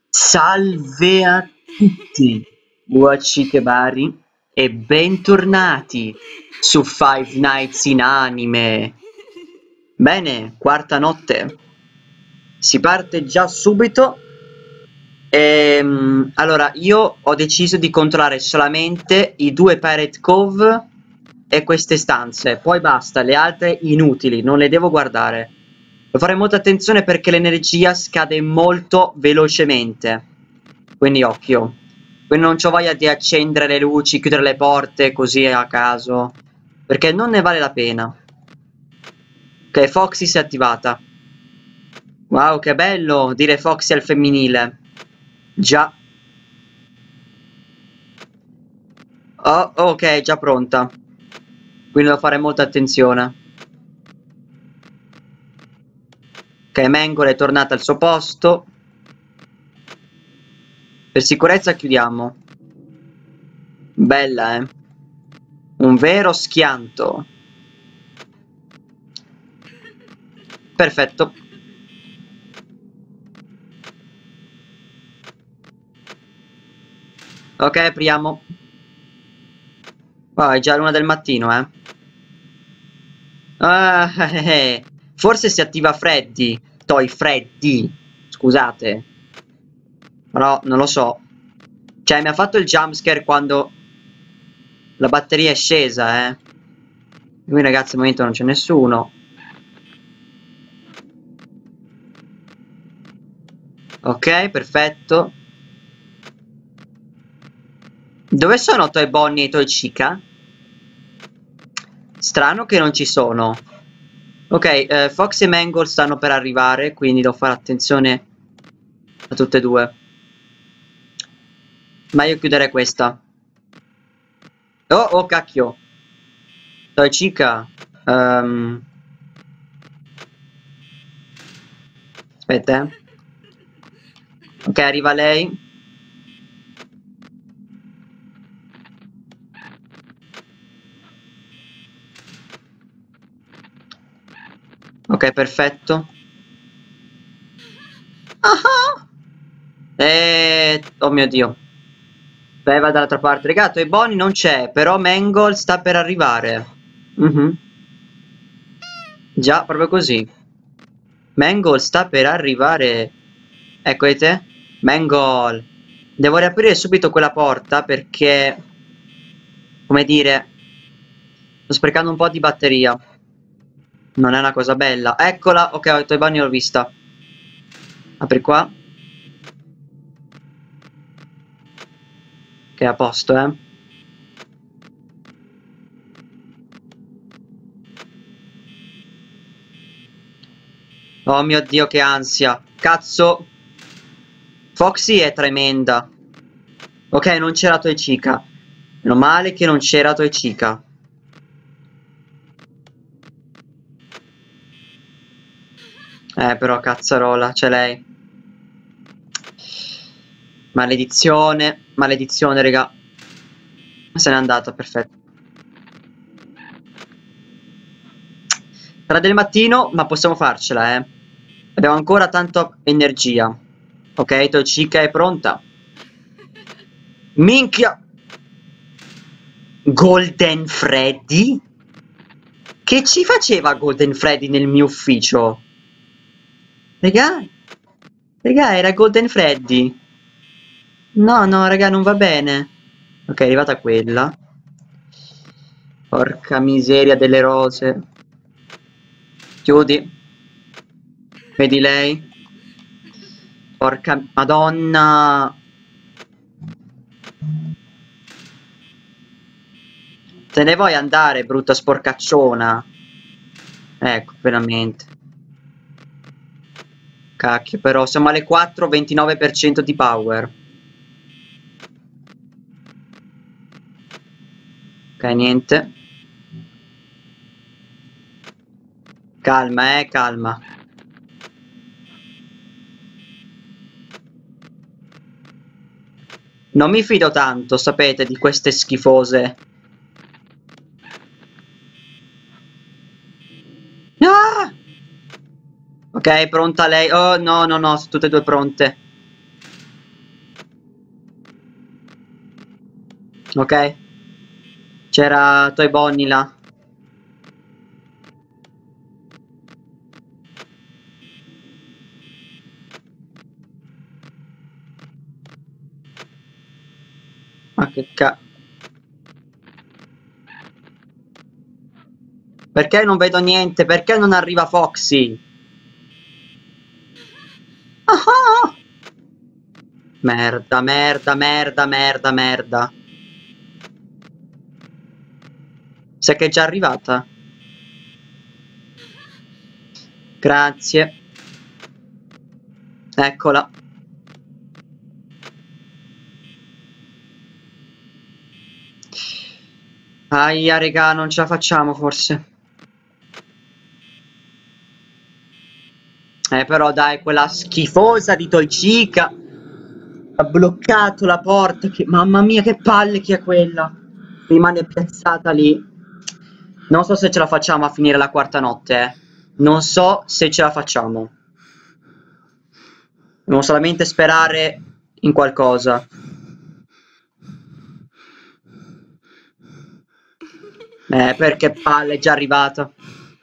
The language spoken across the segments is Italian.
Salve a tutti, Uachikebari, e bentornati su Five Nights in Anime. Bene, quarta notte. Si parte già subito. Allora, io ho deciso di controllare solamente i due Pirate Cove e queste stanze. Poi basta, le altre inutili, non le devo guardare. Devo fare molta attenzione perché l'energia scade molto velocemente. Quindi occhio. Quindi non c'ho voglia di accendere le luci, chiudere le porte così a caso. Perché non ne vale la pena. Ok, Foxy si è attivata. Wow, che bello dire Foxy al femminile. Già. Oh, ok, già pronta. Quindi devo fare molta attenzione. Ok, Mangle è tornata al suo posto. Per sicurezza chiudiamo. Bella, eh. Un vero schianto. Perfetto. Ok, apriamo. Wow, è già l'una del mattino, eh. Ah, forse si attiva Freddy. Toy Freddy. Scusate. Però non lo so. Cioè, mi ha fatto il jumpscare quando la batteria è scesa, eh. Qui ragazzi, al momento non c'è nessuno. Ok, perfetto. Dove sono Toy Bonnie e Toy Chica? Strano che non ci sono. Ok, Fox e Mangle stanno per arrivare, quindi devo fare attenzione a tutte e due. Meglio chiudere questa. Oh, oh cacchio. Toy Chica. Aspetta, eh. Ok, arriva lei. Ok, perfetto. Ah! Oh mio Dio. Beh, va dall'altra parte. Regà, Toy Bonnie non c'è, però Mangle sta per arrivare. Mhm. Già, proprio così. Mangle sta per arrivare. Ecco, vedete? Mangle. Devo riaprire subito quella porta perché, come dire, sto sprecando un po' di batteria. Non è una cosa bella. Eccola. Ok, ho Toy Bonnie, l'ho vista. Apri qua. Che è a posto, eh. Oh mio Dio, che ansia. Cazzo. Foxy è tremenda. Ok, non c'era Toy Chica. Meno male che non c'era Toy Chica. Però cazzarola, c'è lei. Maledizione. Maledizione, raga. Se n'è andata, perfetto. Sarà del mattino, ma possiamo farcela, eh. Abbiamo ancora tanta energia. Ok, Toy Chica è pronta. Minchia! Golden Freddy? Che ci faceva Golden Freddy nel mio ufficio? Raga? Raga, era Golden Freddy. No, no, raga, non va bene. Ok, è arrivata quella. Porca miseria delle rose. Chiudi. Vedi lei? Porca Madonna. Te ne vuoi andare, brutta sporcacciona? Ecco, veramente. Cacchio, però siamo alle 4, 29% di power. Ok, niente. Calma, calma. Non mi fido tanto, sapete, di queste schifose. Ah! Ok, pronta lei. Oh, no, no, no, sono tutte e due pronte. Ok? C'era Toy Bonnie là. Ma che Perché non vedo niente? Perché non arriva Foxy? Ah ah! Merda, merda, merda, merda, merda. Sai che è già arrivata? Grazie. Eccola. Aia, regà, non ce la facciamo forse. Però dai, quella schifosa di Tolcica ha bloccato la porta. Mamma mia, che palle che è quella. Rimane piazzata lì. Non so se ce la facciamo a finire la quarta notte, eh. Non so se ce la facciamo. Dobbiamo solamente sperare in qualcosa. Perché palle, è già arrivata.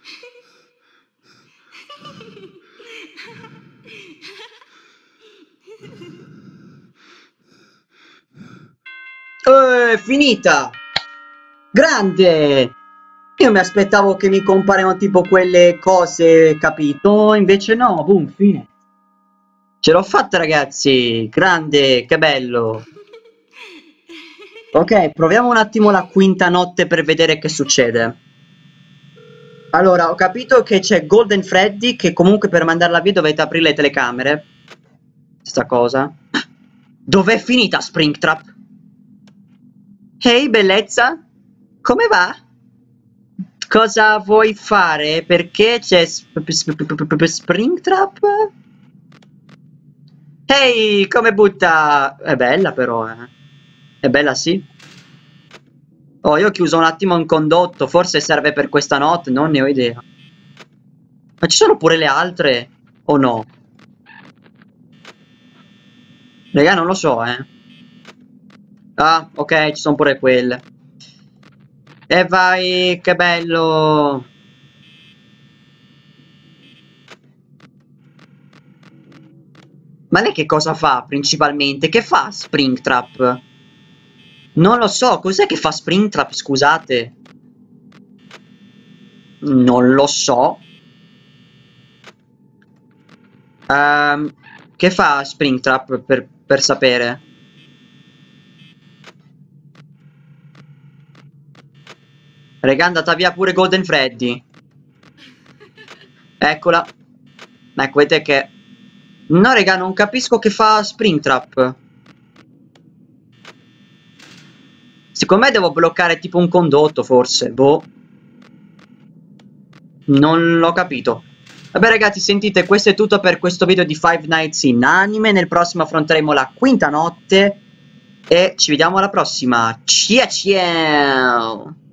Finita! Grande! Io mi aspettavo che mi comparevano tipo quelle cose, capito? Invece no, boom, fine. Ce l'ho fatta, ragazzi! Grande, che bello! Ok, proviamo un attimo la quinta notte per vedere che succede. Allora, ho capito che c'è Golden Freddy, che comunque per mandarla via dovete aprire le telecamere. Sta cosa. Dov'è finita Springtrap? Ehi, bellezza? Come va? Cosa vuoi fare? Perché c'è Springtrap? Ehi, come butta? È bella però, eh. È bella, sì. Oh, io ho chiuso un attimo un condotto, forse serve per questa notte, non ne ho idea. Ma ci sono pure le altre? O no? Raga, non lo so, eh. Ah, ok, ci sono pure quelle. E vai, che bello! Ma lei che cosa fa principalmente? Che fa Springtrap? Non lo so, cos'è che fa Springtrap, scusate? Non lo so. Ehm, che fa Springtrap per sapere? Raga, è andata via pure Golden Freddy. Eccola. Ecco, vedete che... No, raga, non capisco che fa Springtrap. Secondo me devo bloccare tipo un condotto, forse. Boh. Non l'ho capito. Vabbè ragazzi, sentite, questo è tutto per questo video di Five Nights in Anime. Nel prossimo affronteremo la quinta notte. E ci vediamo alla prossima. Ciao ciao!